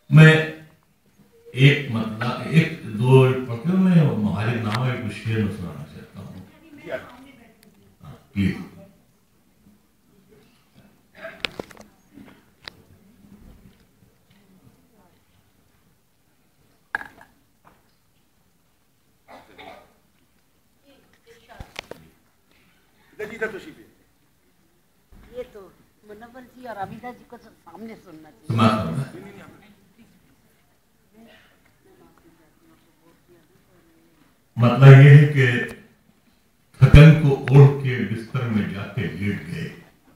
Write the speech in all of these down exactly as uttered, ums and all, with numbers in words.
میں ایک مطلب ایک دو پڑھتے ہوں میں مہاجر نامہ ایک شعر میں سنانا چاہتا ہوں پلیز. یہ تو منور جی اور عابدہ جی کو سامنے سننا چاہیے. مطلب یہ ہے کہ تھکن کو اوڑھ کے بستر میں جا کے لیٹ گئے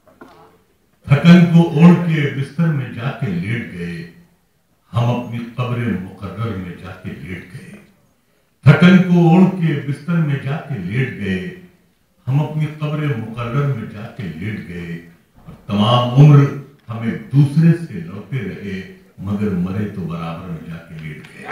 تھکن کو اوڑھ کے بستر میں جا کے لیٹ گئے ہم اپنی قبر مقرر میں جا کے لیٹ گئے تھکن کو اوڑھ کے بستر میں جا کے لیٹ گئے ہم اپنی قبر مقرر میں جا کے لیٹ گئے اور تمام عمر ہمیں دوسرے سے لوٹے رہے مگر مرے تو برابر میں جا کے لیٹ گئے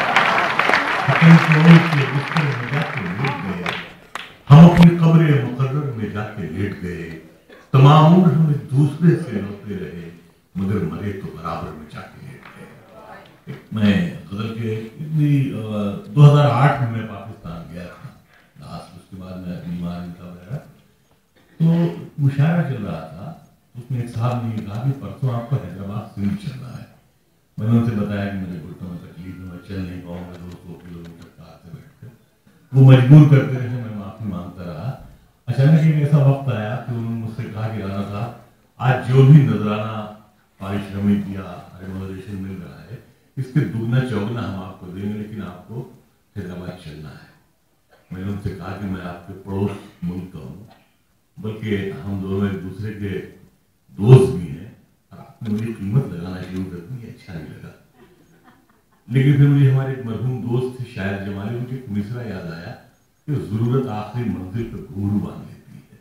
تھکن کو اوڑھ کے بستر میں جا کے لیٹ گئے ہم اپنی قبر مقرر میں جا کے لیٹ گئے تمام عمر ہمیں دوسرے سے لوٹے رہے مگر مرے تو برابر میں جا کے لیٹ گئے. میں غزل کے دو ہزار آٹھ میں میں پاکستان گیا تھا لاسٹ, اس کے بعد میں بیمار تھا وغیرہ, تو مشاعرہ چل رہا تھا. اس میں ایک صاحب نے کہا کہ پرسوں آپ کا حیدرآباد سندھ چل رہا ہے. میں نے ان سے بتایا کہ میرے گھٹنوں میں تکلیف ہے, میں چل نہیں پاؤں گا دو سو کلو میٹر کار سے بیٹھ کر. وہ مجبور کرتے رہے, میں معافی مانگتا رہا. اچانک ایک ایسا وقت آیا کہ انہوں نے مجھ سے کہا کہ رانا صاحب آج جو بھی نذرانہ پارشرمک یا ریمونریشن مل رہا ہے اس کے دگنا چوگنا ہم آپ کو دیں گے, لیکن آپ کو حیدرآباد چلنا ہے. میں نے ان سے کہا کہ میں آپ کے پڑوس ملک کا ہوں, بلکہ ہم دونوں ایک دوسرے کے دوست بھی ہیں, اور آپ نے مجھے قیمت لگانا شروع کر دی, اچھا نہیں لگا. لیکن پھر مجھے ہمارے ایک مرحوم دوست تھے شاعر جمالی, ان کے ایک مصرع یاد آیا کہ ضرورت آخری منزل پہ گھنگرو باندھ لیتی ہے.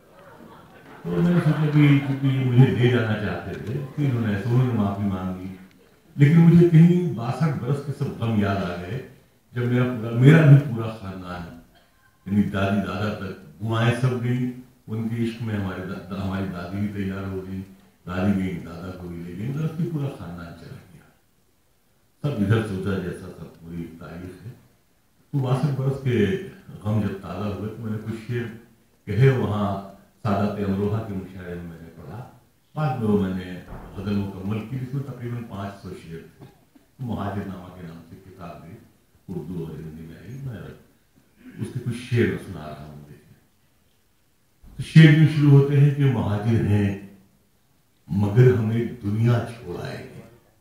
تو میں نے سوچا کہ کیونکہ یہ مجھے لے جانا چاہتے تھے کہ انہوں نے ایسے انہوں نے معافی مانگی, لیکن مجھے کہیں باسٹھ برس کے سب غم یاد آ گئے جب میرا پورا میرا بھی پورا خاندان یعنی دادی دادا تک بوائیں سب گئی, ان کے عشق میں ہمارے ہماری دادی بھی تیار ہو گئی, دادی گئی دادا کو بھی لے گئی, درستی پورا خاندان چلا گیا. سب ادھر سوچا جیسا سب پوری تاریخ ہے. تو باسٹھ برس کے غم جب تازہ ہوئے تو میں نے کچھ شعر کہے وہاں سادات امروہہ کے مشاعرے میں میں نے پڑھا. بعد میں وہ میں نے غزل مکمل کی جس میں تقریباً پانچ سو شعر تھے. مہاجر نامہ کے نام سے کتاب بھی اردو اور ہندی میں آئی. میں اس کے کچھ شعر سنا رہا ہوں. دیکھیں تو شعر بھی شروع ہوتے ہیں کہ مہاجر ہیں مگر ہمیں دنیا چھوڑ آئے ہیں,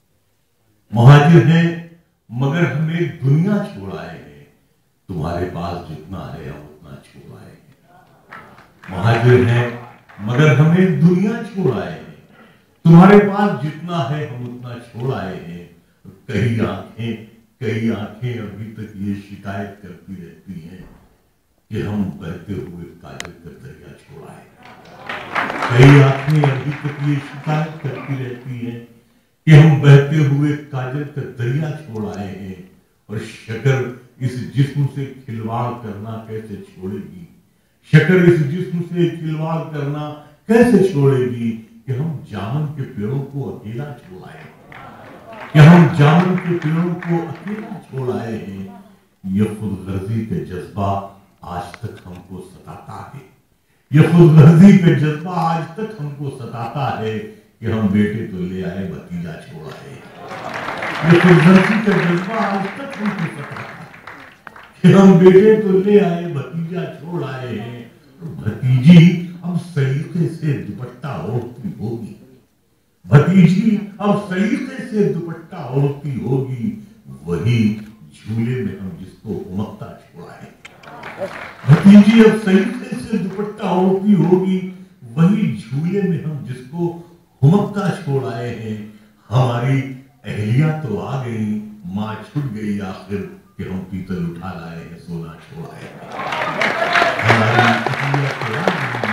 مہاجر ہیں مگر ہمیں دنیا چھوڑ آئے ہیں, تمہارے پاس جتنا ہے ہم اتنا چھوڑ آئے ہیں. مہاجر ہیں مگر ہمیں دنیا چھوڑ آئے ہیں, تمہارے پاس جتنا ہے ہم اتنا چھوڑ آئے ہیں. کئی آنکھیں کئی آنکھیں ابھی تک یہ شکایت کرتی رہتی ہیں کہ ہم بہتے ہوئے کاجل کا دریا چھوڑ آئے ہیں. کئی آنکھیں ابھی تک یہ شکایت کرتی رہتی ہیں کہ ہم بہتے ہوئے کاجل کا دریا چھوڑ آئے ہیں. اور شکر اس جسم سے کھلواڑ کرنا کیسے چھوڑے گی, شکر اس جسم سے کھلواڑ کرنا کیسے چھوڑے گی کہ ہم جامن کے پیڑوں کو اکیلا چھوڑ آئے ہیں, کہ ہم جامن کے پیڑوں کو اکیلا چھوڑ آئے ہیں. یہ خود غرضی کا جذبہ آج تک ہم کو ستاتا ہے, یہ خود غرضی کا جذبہ آج تک ہم کو ستاتا ہے کہ ہم بیٹے تو لے آئے بھتیجا چھوڑ آئے. یہ خود غرضی کا جذبہ آج تک ہم کو ستاتا ہے کہ ہم بیٹے تو لے آئے بھتیجا چھوڑ آئے ہیں. بھتیجی اب سلیقے سے دوپٹہ اوڑھتی ہوگی, بھتیجی اب سلیقے سے دوپٹہ اوڑھتی ہوگی, وہی جھولے میں ہم جس کو امکتا چھوڑائے. بھتیجی اب سلیقے سے دوپٹہ اوڑھتی ہوگی, وہی جھولے میں ہم جس کو ہمکتا چھوڑ آئے ہیں. ہماری اہلیہ تو آ گئی, ماں چھٹ گئی آخر کہ ہم پیتل اٹھا لائے ہیں سونا چھوڑ آئے ہیں. ہماری اہلیہ تو آ گئی,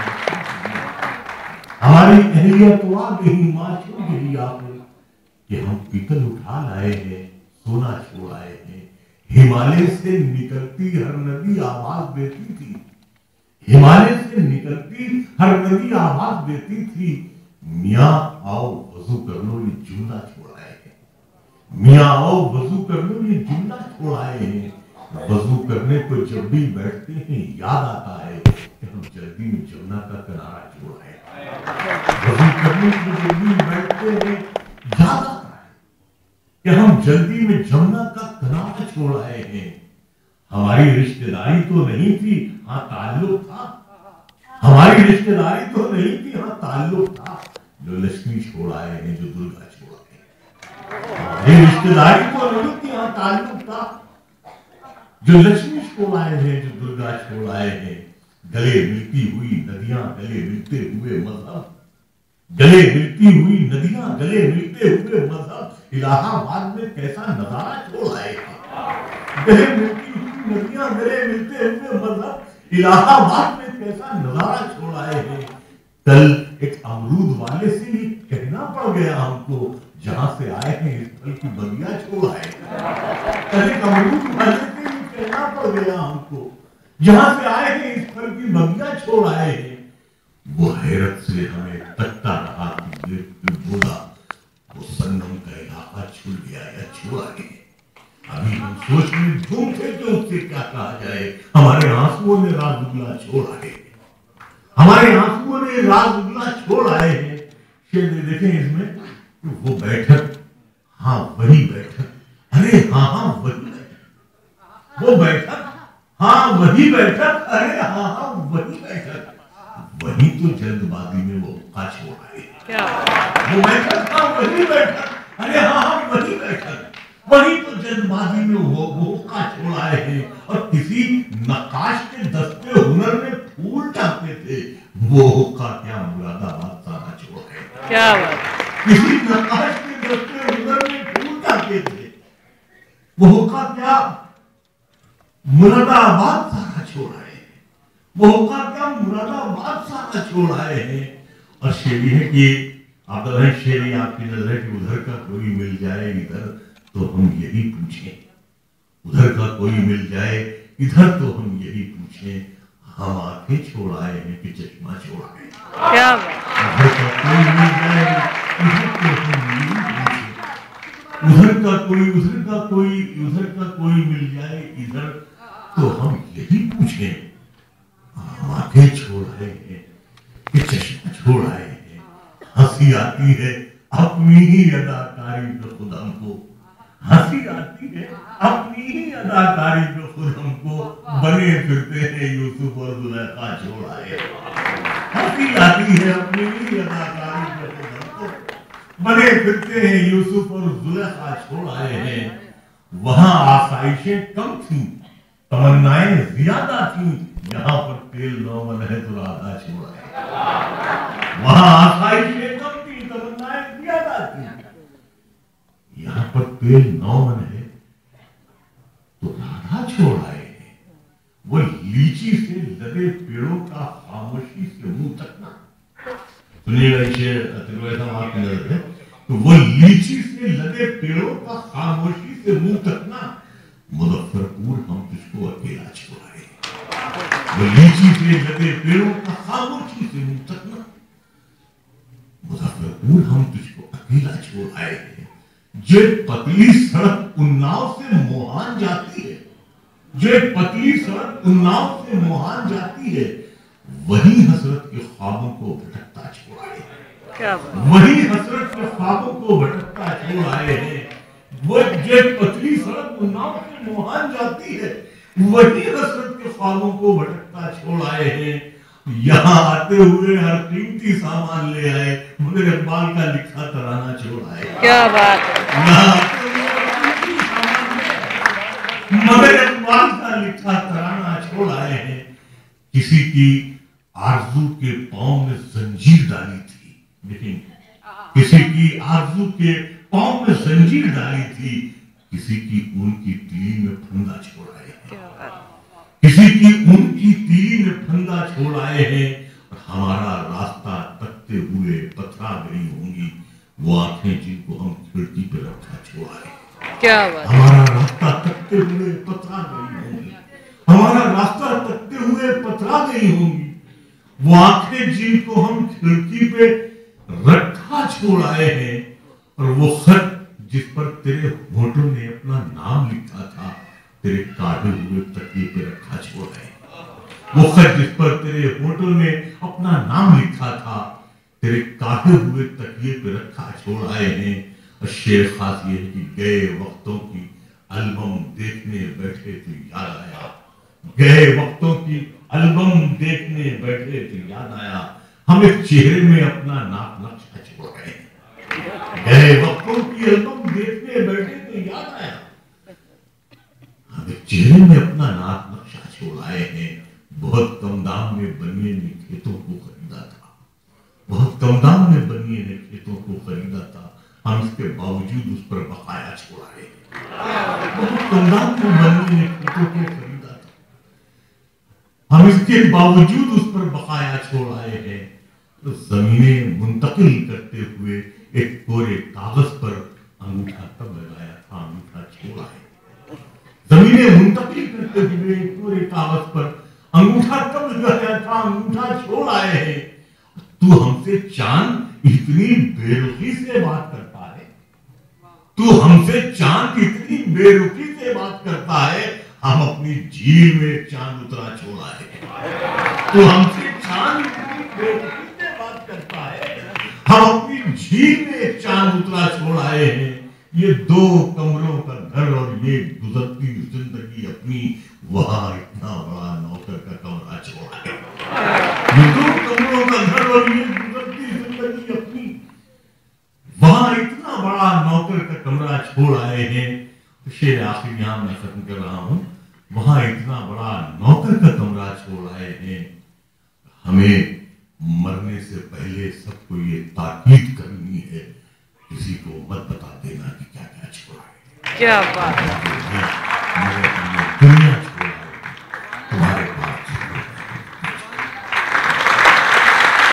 ہماری اہلیہ تو آ گئی, ماں چھٹ گئی آخر کہ ہم پیتل اٹھا لائے ہیں سونا چھوڑ آئے ہیں. ہمالیہ سے نکلتی ہر ندی آواز دیتی تھی, ہمالیہ سے نکلتی ہر ندی آواز دیتی تھی, میاں آؤ وضو کر لو یہ جملہ چھوڑ آئے ہیں. میاں آؤ وضو کر لو یہ جملہ چھوڑ آئے ہیں. وضو کرنے کو جب بھی بیٹھتے ہیں یاد آتا ہے کہ ہم جلدی میں جمنا کا کنارہ چھوڑ آئے. وضو کرنے کو جب بھی بیٹھتے ہیں یاد آتا ہے کہ ہم جلدی میں جمنا کا کنارہ چھوڑ آئے ہیں. ہماری رشتہ داری تو نہیں تھی, ہاں تعلق تھا. ہماری رشتہ داری تو نہیں تھی, ہاں تعلق تھا. جو لکشمی چھوڑ آئے ہیں, جو درگا چھوڑ آئے ہیں. ہماری رشتہ داری تو نہیں تھی, ہاں تعلق تھا. جو لکشمی چھوڑ آئے ہیں, جو درگا چھوڑ آئے ہیں. گلے ملتی ہوئی ندیاں, گلے ملتے ہوئے مذہب. گلے ملتی ہوئی ندیاں, گلے ملتے ہوئے مذہب. الہ آباد میں کیسا نظارہ چھوڑ آئے ہیں. گلے ملتی ہوئی ندیاں, گلے ملتے ہوئے مذہب. الہ آباد میں کیسا نظارہ چھوڑ آئے ہیں. کل ایک امرود والے سے یہ کہنا پڑ گیا ہم کو, جہاں سے آئے ہیں اس پھل کی بگیا چھوڑ آئے ہیں. کل ایک امرود والے سے یہ کہنا پڑ گیا ہم کو, جہاں سے آئے ہیں اس پھل کی بگیا چھوڑ آئے ہیں. وہ حیرت سے ہمیں تکتا رہا کہ یہ بولا وہ سنگم کا علاقہ چھوڑ گیا یا چھوڑا گیا. ابھی ہم سوچ میں دھوم تھے کہ اس سے کیا کہا جائے. ہمارے آنسوؤں نے راز اگلا چھوڑ آئے ہیں. ہمارے آنسوؤں نے راز اگلا چھوڑ آئے ہیں. شیر دیکھیں اس میں وہ بیٹھک, ہاں وہی بیٹھک, ارے ہاں ہاں وہی بیٹھک. وہ بیٹھک, ہاں وہی بیٹھک, ارے ہاں ہاں وہی بیٹھک. وہی تو جلد بازی میں وہ حقہ چھوڑ آئے. وہ بیٹھک, ہاں وہی بیٹھک, ارے ہاں ہاں وہی بیٹھک. وہی تو جلد بازی میں وہ حقہ چھوڑ آئے ہیں. اور کسی نقاش کے دستے ہنر میں پھول ڈالتے تھے, وہ حقہ کیا مراد آباد سارا چھوڑ آئے. کیا بات. کسی نقاش کے دستے ہنر میں پھول ڈالتے تھے, وہ حقہ کیا مراد آباد سارا چھوڑ آئے ہیں. وہ حقہ کیا مراد آباد سارا چھوڑ آئے ہیں. اور شیری ہے کہ آپ ہے شیری آپ کی نظر ہے کہ ادھر کا کوئی مل جائے ادھر تو ہم یہی پوچھیں, ادھر کا کوئی مل جائے ادھر تو ہم یہی پوچھیں. ہم آنکھیں چھوڑ آئے ہیں کہ چشمہ چھوڑ آئے ہیں. کیا ادھر کا کوئی مل جائے ادھر تو ہم یہی پوچھیں. ادھر کا کوئی ادھر کا کوئی ادھر کا کوئی مل جائے ادھر تو ہم یہی پوچھیں. ہم آنکھیں چھوڑ آئے ہیں کہ چشمہ چھوڑ آئے ہیں. ہنسی آتی ہے اپنی ہی اداکاری پہ خود ہم کو, ہنسی آتی ہے اپنی ہی اداکاری پہ خود ہم کو. بنے پھرتے ہیں یوسف اور زلیخا چھوڑ آئے. ہنسی آتی ہے اپنی ہی اداکاری پہ خود ہم کو, بنے پھرتے ہیں یوسف اور زلیخا چھوڑ آئے ہیں. وہاں آسائشیں کم تھیں, تمنائیں زیادہ تھیں. یہاں پر تیل نو من ہے تو رادھا چھوڑ آئے. وہاں آسائشیں کم تھیں, تمنائیں زیادہ تھیں. یہاں پر تیل نو من ہے تو رادھا چھوڑ آئے ہیں. وہ لیچی سے لدے پیڑوں کا خاموشی سے منہ تکنا. سنیے گا شعر ترویسا آپ کی نظر ہے تو وہ لیچی سے لدے پیڑوں کا خاموشی سے منہ تکنا. مظفر پور ہم تجھ کو اکیلا چھوڑ آئے. وہ لیچی سے لدے پیڑوں کا خاموشی سے منہ تکنا. مظفر پور ہم تجھ کو اکیلا چھوڑ آئے ہیں. جو پتلی سڑک اناؤ سے موہان جاتی ہے, جو پتلی سڑک اناؤ سے موہان جاتی ہے, وہی حسرت کے خوابوں کو بھٹکتا چھوڑ آئے ہیں. وہی حسرت کے خوابوں کو بھٹکتا چھوڑ آئے ہیں. وہ جو پتلی سڑک اناؤ سے موہان جاتی ہے, وہی حسرت کے خوابوں کو بھٹکتا چھوڑ آئے ہیں. یہاں آتے ہوئے ہر قیمتی سامان لے آئے, مگر اقبال کا لکھا ترانہ چھوڑ آئے. کیا بات ہے. یہاں آتے ہوئے ہر قیمتی سامان لے آئے, مگر اقبال کا لکھا ترانہ چھوڑ آئے ہیں. کسی کی آرزو کے پاؤں میں زنجیر ڈالی تھی, لیکن کسی کی آرزو کے پاؤں میں زنجیر ڈالی تھی, کسی کی اون کی تیلی میں پھندا چھوڑ آئے ہیں. کسی کی اون کی تیلی میں پھندا چھوڑ آئے ہیں. ہمارا راستہ تکتے ہوئے پتھرا گئی ہوں گی وہ آنکھیں جن کو ہم کھڑکی پہ رکھا چھوڑ آئے. کیا بات. ہمارا راستہ تکتے ہوئے پتھرا گئی ہوں گی, ہمارا راستہ تکتے ہوئے پتھرا گئی ہوں گی وہ آنکھیں جن کو ہم کھڑکی پہ رکھا چھوڑ آئے ہیں. اور وہ خط जिस पर तेरे होठों ने अपना नाम लिखा था, तेरे काढ़े हुए तकिए पे रखा छोड़ आए। वो खत जिस पर तेरे होठों ने अपना नाम लिखा था, तेरे काढ़े हुए तकिए पे रखा छोड़ आए हैं। और शेर खास ये है कि गए वक्तों की एल्बम देखने बैठे तो याद आया, गए वक्तों की एल्बम देखने बैठे तो याद आया, हम एक चेहरे में अपना नाक नक्शा छोड़ गए। गए वक्तों की एल्बम देखने बैठे तो याद आया, हम एक चेहरे में अपना नाक नक्शा छोड़ आए हैं। बहुत कम दाम में बनिए ने खेतों को खरीदा था, बहुत कम दाम में बनिए ने खेतों को खरीदा था, हम इसके बावजूद उस पर बकाया छोड़ आए। बहुत कम दाम में बनिए ने खेतों को खरीदा था, हम इसके बावजूद उस पर बकाया छोड़ आए हैं। तो जमीनें मुंतकिल करते हुए एक कोरे कागज पर अंगूठा तब लगाया था, अंगूठा छोड़ आए। जमीनें मुंतकिल करते हुए एक कोरे कागज पर अंगूठा तब लगाया था, अंगूठा छोड़ आए हैं। तू हमसे चांद इतनी बेरुखी से बात करता है, तू हमसे चांद इतनी बेरुखी से बात करता है, हम अपनी झील में चांद उतरा छोड़ आए। तू हमसे चांद इतनी बेरुखी से बात करता है, हम अपनी झील में चांद उतरा छोड़ आए हैं। ये दो कमरों का घर और ये गुजरती जिंदगी अपनी, वहां इतना बड़ा नौकर का कमरा छोड़ आए। ये दो कमरों का घर और ये गुजरती जिंदगी अपनी, वहां इतना बड़ा नौकर का कमरा छोड़ आए हैं। शेर आखिर यहां मैं खत्म कर रहा हूं, वहां इतना बड़ा नौकर का कमरा छोड़ आए हैं। हमें मरने से पहले सबको ये ताकीद करनी है, किसी को मत बता देना कि क्या क्या छोड़ा है। क्या बात है।